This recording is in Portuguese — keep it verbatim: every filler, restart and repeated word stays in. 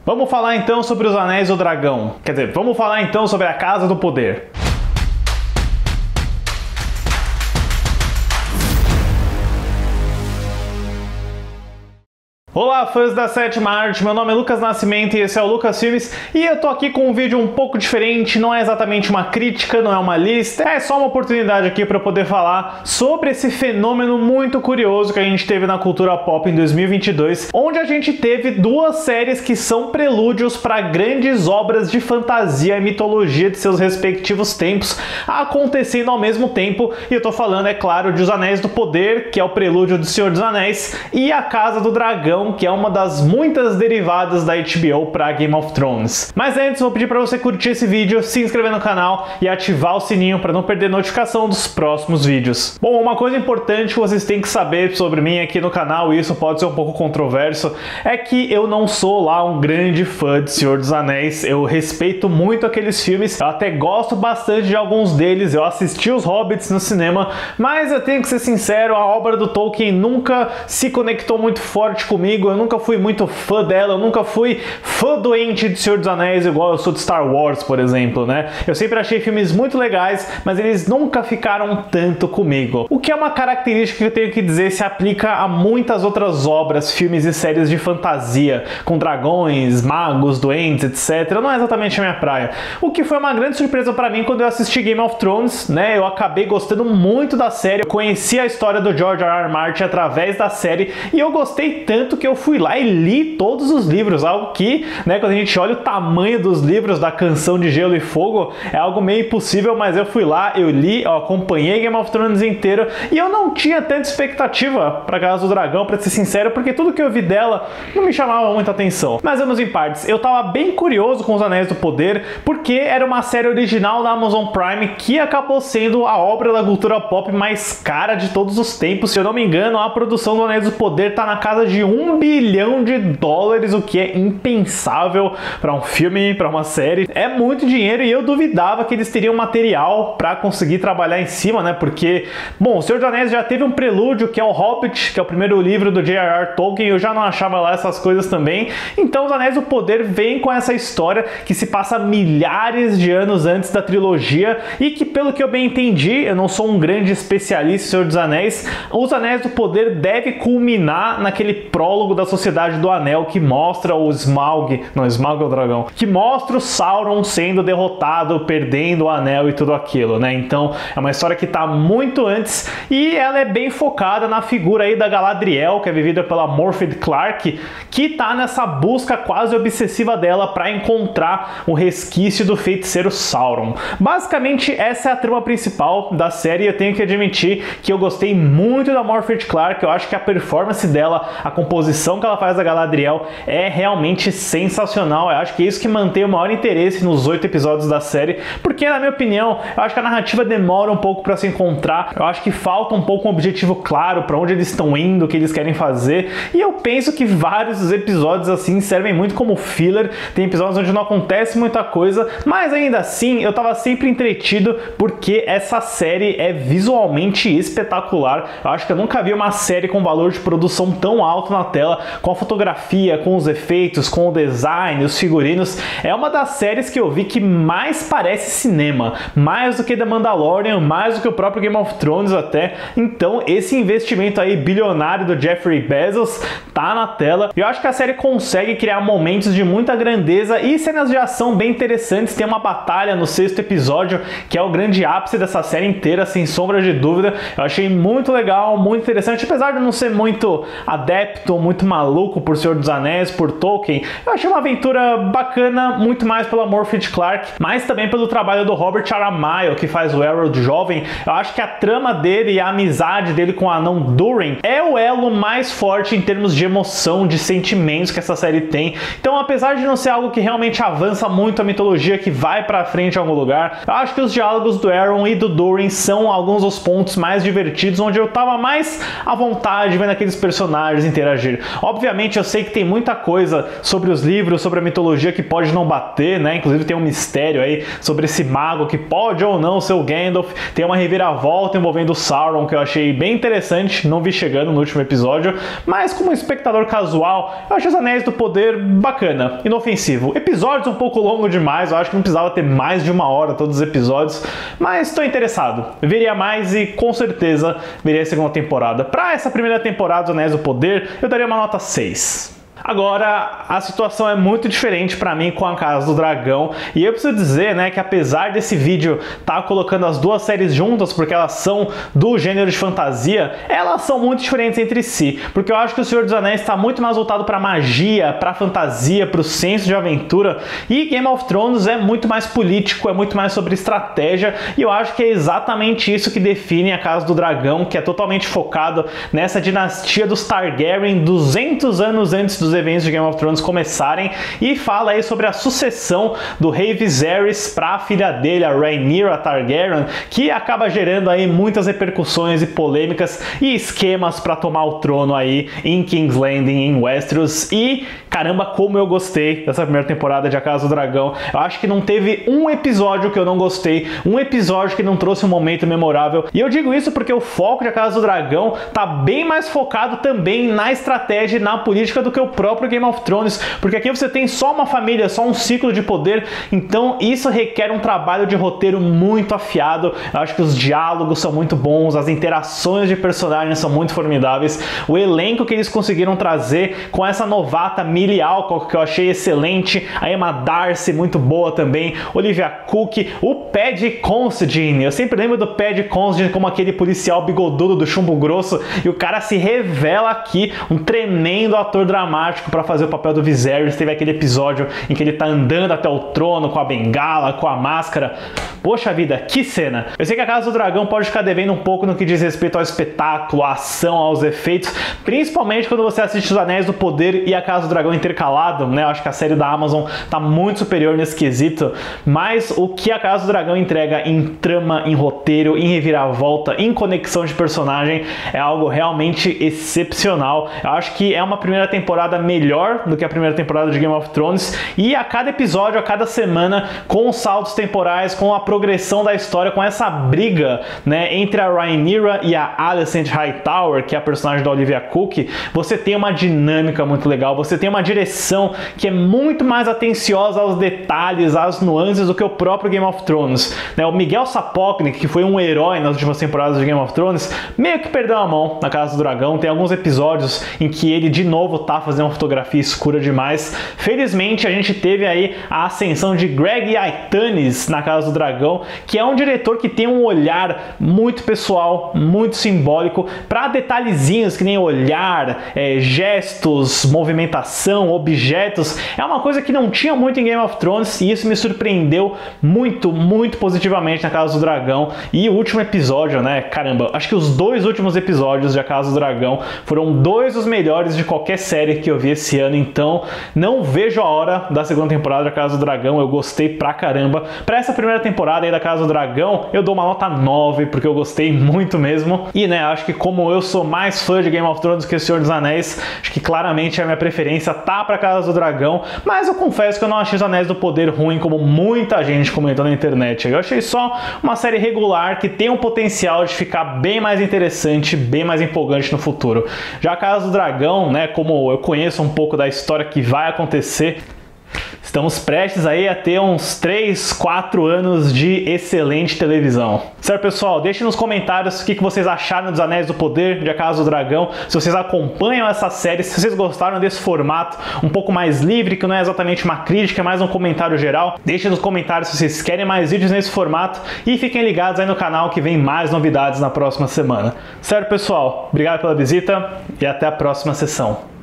Vamos falar então sobre os Anéis do Dragão. Quer dizer, vamos falar então sobre a Casa do Poder. Olá, fãs da sétima arte, meu nome é Lucas Nascimento e esse é o Lucas Filmes, e eu tô aqui com um vídeo um pouco diferente, não é exatamente uma crítica, não é uma lista, é só uma oportunidade aqui para eu poder falar sobre esse fenômeno muito curioso que a gente teve na cultura pop em dois mil e vinte e dois, onde a gente teve duas séries que são prelúdios para grandes obras de fantasia e mitologia de seus respectivos tempos acontecendo ao mesmo tempo, e eu tô falando, é claro, de Os Anéis do Poder, que é o prelúdio do Senhor dos Anéis, e A Casa do Dragão, que é uma das muitas derivadas da H B O para Game of Thrones. Mas antes, vou pedir para você curtir esse vídeo, se inscrever no canal e ativar o sininho para não perder notificação dos próximos vídeos. Bom, uma coisa importante que vocês têm que saber sobre mim aqui no canal, e isso pode ser um pouco controverso, é que eu não sou lá um grande fã de Senhor dos Anéis. Eu respeito muito aqueles filmes, eu até gosto bastante de alguns deles, eu assisti os Hobbits no cinema, mas eu tenho que ser sincero, a obra do Tolkien nunca se conectou muito forte comigo. Eu nunca fui muito fã dela, eu nunca fui fã doente de Senhor dos Anéis, igual eu sou de Star Wars, por exemplo, né? Eu sempre achei filmes muito legais, mas eles nunca ficaram tanto comigo. O que é uma característica que eu tenho que dizer se aplica a muitas outras obras, filmes e séries de fantasia, com dragões, magos, duendes, etcétera. Não é exatamente a minha praia. O que foi uma grande surpresa para mim quando eu assisti Game of Thrones, né? Eu acabei gostando muito da série, eu conheci a história do George R. R. Martin através da série, e eu gostei tanto que eu fui lá e li todos os livros, algo que, né, quando a gente olha o tamanho dos livros da Canção de Gelo e Fogo, é algo meio impossível, mas eu fui lá, eu li, eu acompanhei Game of Thrones inteiro, e eu não tinha tanta expectativa pra Casa do Dragão, pra ser sincero, porque tudo que eu vi dela não me chamava muita atenção. Mas vamos em partes, eu tava bem curioso com Os Anéis do Poder, porque era uma série original da Amazon Prime que acabou sendo a obra da cultura pop mais cara de todos os tempos. Se eu não me engano, a produção do Anéis do Poder tá na casa de um bilhão de dólares, o que é impensável para um filme, para uma série. É muito dinheiro, e eu duvidava que eles teriam material para conseguir trabalhar em cima, né? Porque, bom, O Senhor dos Anéis já teve um prelúdio, que é o Hobbit, que é o primeiro livro do J R R. Tolkien, eu já não achava lá essas coisas também. Então Os Anéis do Poder vem com essa história que se passa milhares de anos antes da trilogia, e que, pelo que eu bem entendi, eu não sou um grande especialista em Senhor dos Anéis, Os Anéis do Poder deve culminar naquele prólogo da Sociedade do Anel, que mostra o Smaug, não, Smaug é o dragão, que mostra o Sauron sendo derrotado, perdendo o anel e tudo aquilo, né? Então é uma história que está muito antes, e ela é bem focada na figura aí da Galadriel, que é vivida pela Morfydd Clark, que tá nessa busca quase obsessiva dela para encontrar o resquício do feiticeiro Sauron. Basicamente essa é a trama principal da série, e eu tenho que admitir que eu gostei muito da Morfydd Clark. Eu acho que a performance dela, a composição que ela faz da Galadriel é realmente sensacional. Eu acho que é isso que mantém o maior interesse nos oito episódios da série, porque, na minha opinião, eu acho que a narrativa demora um pouco para se encontrar. Eu acho que falta um pouco um objetivo claro para onde eles estão indo, o que eles querem fazer, e eu penso que vários dos episódios assim servem muito como filler. Tem episódios onde não acontece muita coisa, mas ainda assim eu tava sempre entretido, porque essa série é visualmente espetacular. Eu acho que eu nunca vi uma série com valor de produção tão alto na tela, com a fotografia, com os efeitos, com o design, os figurinos. É uma das séries que eu vi que mais parece cinema, mais do que The Mandalorian, mais do que o próprio Game of Thrones até. Então esse investimento aí bilionário do Jeffrey Bezos tá na tela, e eu acho que a série consegue criar momentos de muita grandeza e cenas de ação bem interessantes. Tem uma batalha no sexto episódio que é o grande ápice dessa série inteira, sem sombra de dúvida. Eu achei muito legal, muito interessante, apesar de não ser muito adepto, muito maluco por Senhor dos Anéis, por Tolkien. Eu achei uma aventura bacana, muito mais pela Morfydd Clark, mas também pelo trabalho do Robert Aramayo, que faz o Elrond jovem. Eu acho que a trama dele e a amizade dele com o anão Durin é o elo mais forte em termos de emoção, de sentimentos que essa série tem. Então, apesar de não ser algo que realmente avança muito a mitologia, que vai pra frente em algum lugar, eu acho que os diálogos do Elrond e do Durin são alguns dos pontos mais divertidos, onde eu tava mais à vontade vendo aqueles personagens interagir. assistir. Obviamente eu sei que tem muita coisa sobre os livros, sobre a mitologia que pode não bater, né? Inclusive tem um mistério aí sobre esse mago que pode ou não ser o Gandalf. Tem uma reviravolta envolvendo o Sauron que eu achei bem interessante, não vi chegando no último episódio, mas como espectador casual, eu achei os Anéis do Poder bacana, inofensivo. Episódios um pouco longo demais, eu acho que não precisava ter mais de uma hora todos os episódios, mas estou interessado. Eu veria mais e com certeza veria a segunda temporada. Para essa primeira temporada dos Anéis do Poder, eu daria uma nota seis. Agora, a situação é muito diferente para mim com a Casa do Dragão, e eu preciso dizer, né, que apesar desse vídeo estar tá colocando as duas séries juntas, porque elas são do gênero de fantasia, elas são muito diferentes entre si, porque eu acho que o Senhor dos Anéis está muito mais voltado para magia, para fantasia, para o senso de aventura, e Game of Thrones é muito mais político, é muito mais sobre estratégia, e eu acho que é exatamente isso que define a Casa do Dragão, que é totalmente focado nessa dinastia dos Targaryen duzentos anos antes dos eventos de Game of Thrones começarem, e fala aí sobre a sucessão do rei Viserys para a filha dele, a Rhaenyra Targaryen, que acaba gerando aí muitas repercussões e polêmicas e esquemas para tomar o trono aí em King's Landing, em Westeros. E caramba, como eu gostei dessa primeira temporada de A Casa do Dragão. Eu acho que não teve um episódio que eu não gostei, um episódio que não trouxe um momento memorável, e eu digo isso porque o foco de A Casa do Dragão tá bem mais focado também na estratégia e na política do que o próprio Game of Thrones, porque aqui você tem só uma família, só um ciclo de poder, então isso requer um trabalho de roteiro muito afiado. Eu acho que os diálogos são muito bons, as interações de personagens são muito formidáveis, o elenco que eles conseguiram trazer com essa novata Millie Alcock, que eu achei excelente, a Emma Darcy muito boa também, Olivia Cooke, o Paddy Considine, eu sempre lembro do Paddy Considine como aquele policial bigodudo do Chumbo Grosso, e o cara se revela aqui, um tremendo ator dramático para fazer o papel do Viserys. Teve aquele episódio em que ele tá andando até o trono com a bengala, com a máscara. Poxa vida, que cena! Eu sei que a Casa do Dragão pode ficar devendo um pouco no que diz respeito ao espetáculo, à ação, aos efeitos, principalmente quando você assiste Os Anéis do Poder e a Casa do Dragão intercalado, né? Eu acho que a série da Amazon tá muito superior nesse quesito, mas o que a Casa do Dragão entrega em trama, em roteiro, em reviravolta, em conexão de personagem é algo realmente excepcional. Eu acho que é uma primeira temporada melhor do que a primeira temporada de Game of Thrones, e a cada episódio, a cada semana, com os saltos temporais, com a progressão da história, com essa briga, né, entre a Rhaenyra e a Alicent Hightower, que é a personagem da Olivia Cooke, você tem uma dinâmica muito legal, você tem uma direção que é muito mais atenciosa aos detalhes, às nuances do que o próprio Game of Thrones, né? O Miguel Sapochnik, que foi um herói nas últimas temporadas de Game of Thrones, meio que perdeu a mão na Casa do Dragão. Tem alguns episódios em que ele de novo tá fazendo uma fotografia escura demais. Felizmente a gente teve aí a ascensão de Greg Yaitanes na Casa do Dragão, que é um diretor que tem um olhar muito pessoal, muito simbólico para detalhezinhos que nem olhar, é, gestos, movimentação, objetos. É uma coisa que não tinha muito em Game of Thrones, e isso me surpreendeu muito, muito positivamente na Casa do Dragão. E o último episódio, né, caramba, acho que os dois últimos episódios de A Casa do Dragão foram dois dos melhores de qualquer série que eu vi esse ano, então não vejo a hora da segunda temporada da Casa do Dragão. Eu gostei pra caramba. Pra essa primeira temporada aí da Casa do Dragão, eu dou uma nota nove, porque eu gostei muito mesmo. E né, acho que como eu sou mais fã de Game of Thrones que o Senhor dos Anéis, acho que claramente a minha preferência tá pra Casa do Dragão, mas eu confesso que eu não achei Os Anéis do Poder ruim, como muita gente comentou na internet. Eu achei só uma série regular que tem um potencial de ficar bem mais interessante, bem mais empolgante no futuro. Já a Casa do Dragão, né, como eu conheço um pouco da história que vai acontecer, estamos prestes aí a ter uns três, quatro anos de excelente televisão. Certo, pessoal? Deixem nos comentários o que vocês acharam dos Anéis do Poder, de A Casa do Dragão, se vocês acompanham essa série, se vocês gostaram desse formato um pouco mais livre, que não é exatamente uma crítica, é mais um comentário geral. Deixem nos comentários se vocês querem mais vídeos nesse formato, e fiquem ligados aí no canal que vem mais novidades na próxima semana. Certo, pessoal? Obrigado pela visita e até a próxima sessão.